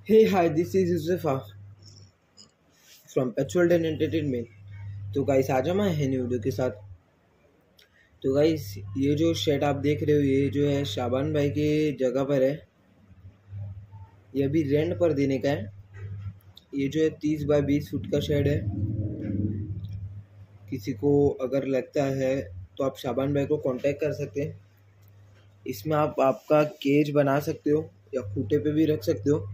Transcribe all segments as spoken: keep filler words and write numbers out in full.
Hey, hi, this is Yusufa from Petrol and Entertainment। तो guys आज हम आए हैं न्यू वीडियो के साथ। तो गाइस ये जो शेड आप देख रहे हो ये जो है शाबान भाई की जगह पर है। ये अभी रेंट पर देने का है। ये जो है तीस बाय बीस फुट का शेड है। किसी को अगर लगता है तो आप शाबान भाई को कांटेक्ट कर सकते हैं। इसमें आप आपका केज बना सकते हो या खूटे पे भी रख सकते हो।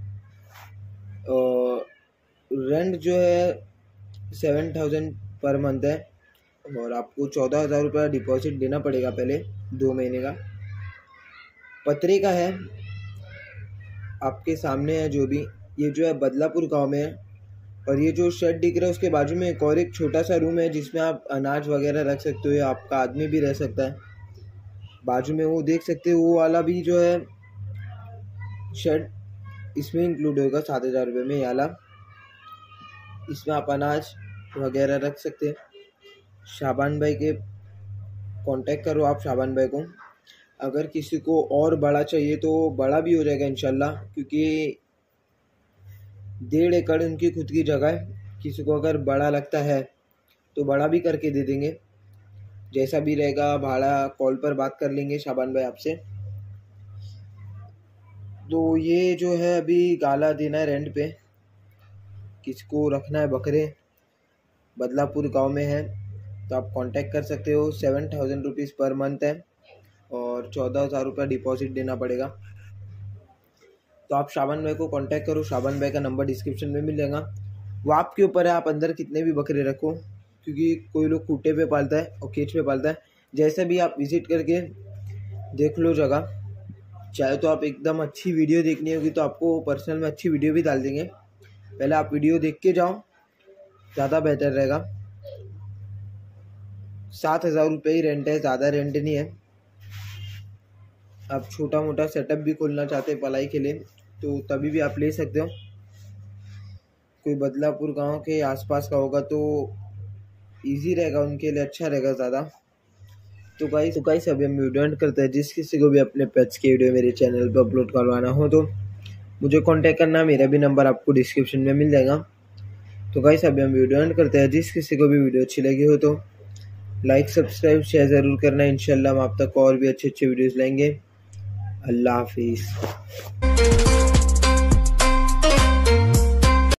रेंट जो है सेवन थाउजेंड पर मंथ है और आपको चौदह हज़ार रुपया डिपॉजिट देना पड़ेगा पहले दो महीने का। पतरे का है, आपके सामने है। जो भी ये जो है बदलापुर गांव में है। और ये जो शेड दिख रहा है उसके बाजू में एक और एक छोटा सा रूम है जिसमें आप अनाज वगैरह रख सकते हो या आपका आदमी भी रह सकता है। बाजू में वो देख सकते हो वो वाला भी जो है शेड इसमें इंक्लूड होगा सात हज़ार रुपये में। ये वाला इसमें आप अनाज वगैरह रख सकते हैं। शाबान भाई के कांटेक्ट करो आप शाबान भाई को। अगर किसी को और बड़ा चाहिए तो बड़ा भी हो जाएगा इंशाल्लाह, क्योंकि डेढ़ एकड़ उनकी खुद की जगह है। किसी को अगर बड़ा लगता है तो बड़ा भी करके दे देंगे। जैसा भी रहेगा भाड़ा कॉल पर बात कर लेंगे शाबान भाई आपसे। तो ये जो है अभी गाला देना है रेंट पे। किसको रखना है बकरे, बदलापुर गांव में है तो आप कांटेक्ट कर सकते हो। Seven thousand rupees per month है और चौदह हज़ार रुपया डिपॉजिट देना पड़ेगा। तो आप शाबान भाई को कांटेक्ट करो। शाबान भाई का नंबर डिस्क्रिप्शन में मिल जाएगा। वो आपके ऊपर है, आप अंदर कितने भी बकरे रखो, क्योंकि कोई लोग खूटे पे पालता है और केज पे पालता है। जैसे भी आप विजिट करके देख लो जगह। चाहे तो आप एकदम अच्छी वीडियो देखनी होगी तो आपको पर्सनल में अच्छी वीडियो भी डाल देंगे। पहले आप वीडियो देख के जाओ, ज़्यादा बेहतर रहेगा। सात हज़ार रुपये ही रेंट है, ज़्यादा रेंट नहीं है। आप छोटा मोटा सेटअप भी खोलना चाहते हैं पलाई के लिए तो तभी भी आप ले सकते हो। कोई बदलापुर गांव के आसपास का होगा तो इजी रहेगा उनके लिए, अच्छा रहेगा ज़्यादा। तो गाइस तो गाइस अभी हम वीडियो एंड करते हैं। जिस किसी को भी अपने पेट्स के वीडियो मेरे चैनल पर अपलोड करवाना हो तो मुझे कांटेक्ट करना। मेरा भी नंबर आपको डिस्क्रिप्शन में मिल जाएगा। तो गाइस अभी हम वीडियो एंड करते हैं। जिस किसी को भी वीडियो अच्छी लगी हो तो लाइक सब्सक्राइब शेयर ज़रूर करना। इंशाल्लाह हम आप तक और भी अच्छे अच्छे वीडियोस लाएंगे। अल्लाह हाफिज़।